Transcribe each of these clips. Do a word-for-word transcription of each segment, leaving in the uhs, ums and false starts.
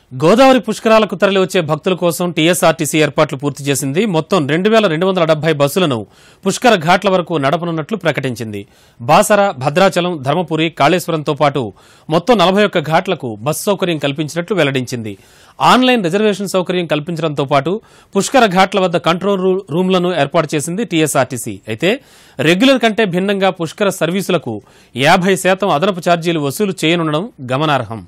గోదావరి పుష్కరాలకు తరలి వచ్చే భక్తుల కోసం టీఎస్ఆర్టీసీ ఏర్పాట్లు పూర్తి చేసింది. మొత్తం రెండు వేల రెండు వందల డెబ్బై బస్సులను పుష్కర ఘాట్ల వరకు నడపనున్నట్లు ప్రకటించింది. బాసర, భద్రాచలం, ధర్మపురి, కాళేశ్వరంతో పాటు మొత్తం నలభై ఒక్క ఘాట్లకు బస్సు సౌకర్యం కల్పించినట్లు వెల్లడించింది. ఆన్లైన్ రిజర్వేషన్ సౌకర్యం కల్పించడంతో పాటు పుష్కర ఘాట్ల వద్ద కంట్రోల్ రూమ్లను ఏర్పాటు చేసింది టీఎస్ఆర్టీసీ. అయితే రెగ్యులర్ కంటే భిన్నంగా పుష్కర సర్వీసులకు యాభై శాతం అదనపు ఛార్జీలు వసూలు చేయనుండడం గమనార్హం.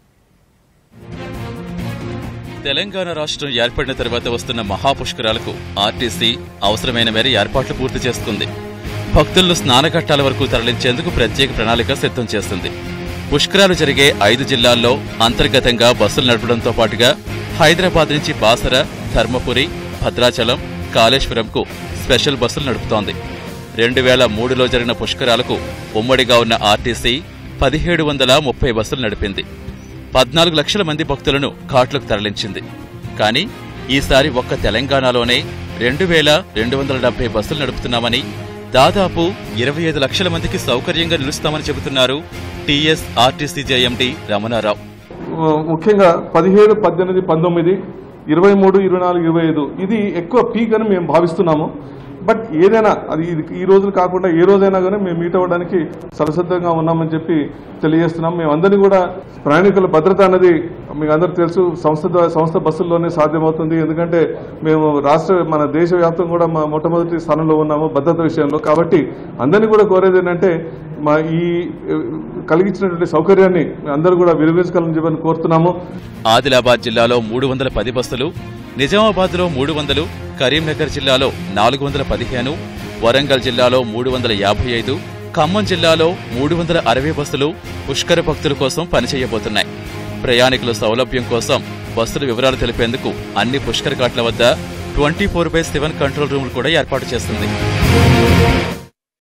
తెలంగాణ రాష్ట్రం ఏర్పడిన తర్వాత వస్తున్న మహాపుష్కరాలకు ఆర్టీసీ అవసరమైన మేర ఏర్పాట్లు పూర్తి చేస్తుంది. భక్తులను స్నానఘట్టాల వరకు తరలించేందుకు ప్రత్యేక ప్రణాళిక సిద్ధం చేస్తుంది. పుష్కరాలు జరిగే ఐదు జిల్లాల్లో అంతర్గతంగా బస్సులు నడపడంతో పాటుగా హైదరాబాద్ నుంచి బాసర, ధర్మపురి, భద్రాచలం, కాళేశ్వరంకు స్పెషల్ బస్సులు నడుపుతోంది. రెండు వేల మూడులో జరిగిన పుష్కరాలకు ఉమ్మడిగా ఉన్న ఆర్టీసీ పదిహేడు వందల ముప్పై బస్సులు నడిపింది. పద్నాలుగు లక్షల మంది భక్తులను ఘాట్లకు తరలించింది. కానీ ఈసారి ఒక్క తెలంగాణలోనే రెండు వేల రెండు వందల డెబ్బై బస్సులు నడుపుతున్నామని, దాదాపు ఇరవై ఐదు లక్షల మందికి సౌకర్యంగా నిలుస్తామని చెబుతున్నారు టీఎస్ఆర్టీసీ జేఎండీ రమణారావు. ముఖ్యంగా పదిహేడు, పద్దెనిమిది, పంతొమ్మిది, ఇరవై మూడు, ఇరవై నాలుగు, ఇరవై ఐదు ఇది ఎక్కువ పీక్ అని మేము భావిస్తున్నాము. బట్ ఏదైనా అది ఈ రోజులు కాకుండా ఏ రోజైనా కానీ మేము మీట్ అవ్వడానికి సరసిద్ధంగా ఉన్నామని చెప్పి తెలియజేస్తున్నాం. మేము అందరినీ కూడా ప్రయాణికుల భద్రత అనేది మీకు అందరికీ తెలుసు, సంస్థ సంస్థ బస్సుల్లోనే సాధ్యమవుతుంది. ఎందుకంటే మేము రాష్ట్ర మన దేశవ్యాప్తంగా కూడా మా మొట్టమొదటి స్థానంలో ఉన్నాము భద్రత విషయంలో. కాబట్టి అందరినీ కూడా కోరేది ఏంటంటే మా ఈ కలిగించినటువంటి సౌకర్యాన్ని అందరూ కూడా వినియోగించుకోవాలని చెప్పని కోరుతున్నాము. ఆదిలాబాద్ జిల్లాలో మూడు వందల పది బస్సులు, నిజామాబాద్ లో మూడు వందలు, కరీంనగర్ జిల్లాలో నాలుగు వందల పదిహేను, వరంగల్ జిల్లాలో మూడు వందల యాభై ఐదు, ఖమ్మం జిల్లాలో మూడు వందల అరవై బస్సులు పుష్కర భక్తుల కోసం పనిచేయబోతున్నాయి. ప్రయాణికుల సౌలభ్యం కోసం బస్సుల వివరాలు తెలిపేందుకు అన్ని పుష్కర ఘాట్ల వద్ద twenty four by seven control రూములు కూడా ఏర్పాటు చేస్తుంది.